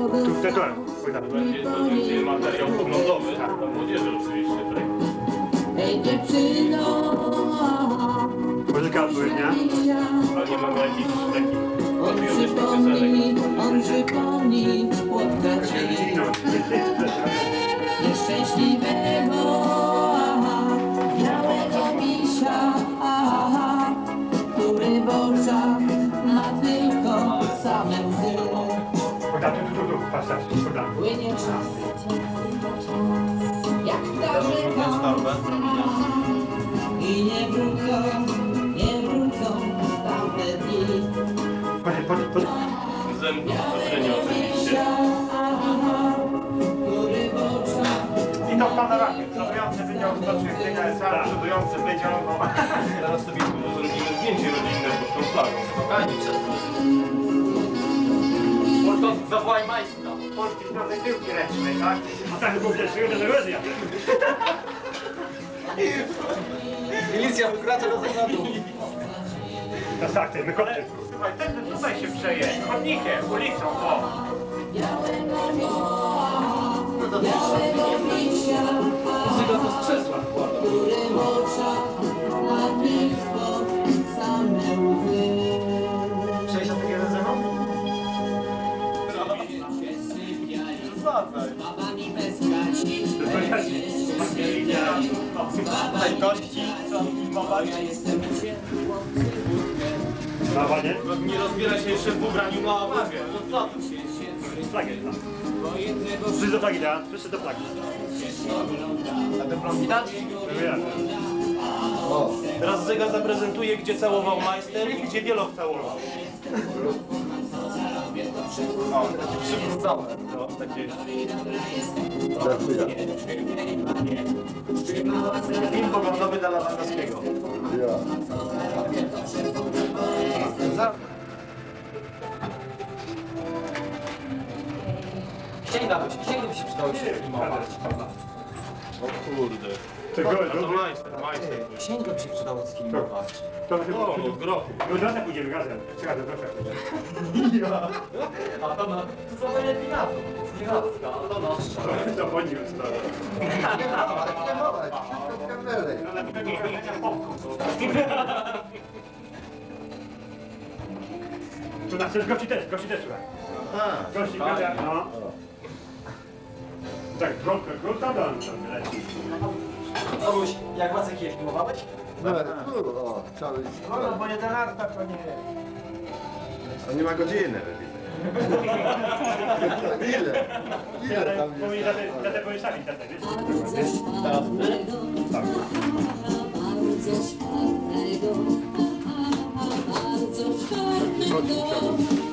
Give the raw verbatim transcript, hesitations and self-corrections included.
Tu w tytule. Będzie to będzie materiał poglądowy, dla młodzieży oczywiście. Ej dziewczyno, Muzyka odpowiednia. A nie mamy jakichś takich on patriotycznych przypomni, piosenek. on przypomni chłopca ci nieszczęśliwego, białego misia, który w oczach ma tylko same łzy. Bogdan, tu, tu, tu, patrz, patrz, Bogdan. Płynie czas, jak ta rzeka, i nie wrócą, nie wrócą tamte dni. Chodź, chodź, chodź. Zębów słyszenia oczywiście. I to w panoramię. Przodujący wydział stoczny w T K S A, przodujący wydział... Teraz sobie zrobimy zdjęcie rodzinne pod tą flagą. To zawołaj majstra. Polski Związek Piłki Ręcznej, tak? A tak było pierwszego telewizja. Milicja wykracza do zagradu. No tak, ty, my kopty. Słuchaj, ten tutaj się przeje. Chodnikiem, ulicą, o. Muzyka to z krzesła wkłada. Sześć takie ze mną? Tutaj gości chcą filmować. Brawa, nie? Nie rozbiera się jeszcze w ubraniu na flagę. No co tu się Flagę, tam. Wszyscy do flagi, tak? Wszyscy do flagi. A dyplom widać? Wiem. O, Teraz Zyga zaprezentuje, gdzie całował majster i gdzie wieloch całował. o, takie przywrócone. No, takie... Film poglądowy dla Lewandowskiego. Księga by się, księga by się przydało się filmować. O kurde. Ty A to goły, majster, majster. Księgę by się przydało sfilmować. to chyba... O, no grochu. No do nas pójdziemy razem. Czekaj, do nas. A to na... To co najlepiej na to. Nie radzka, a to nasz. To chodzi już staro. Tu nas też gości też, gości też słuchaj. Gości, gości, no. Tak, krótko, krótko, tam leci. Komuś, jak Wacek je filmowałeś? No, kurwa, o, cały... No, bo jedenasta to nie... On nie ma godziny. Ile? Ile tam Powinien jest? za te pomieszali, za te, wiesz? Bardzo szwarnego, bardzo szwarnego.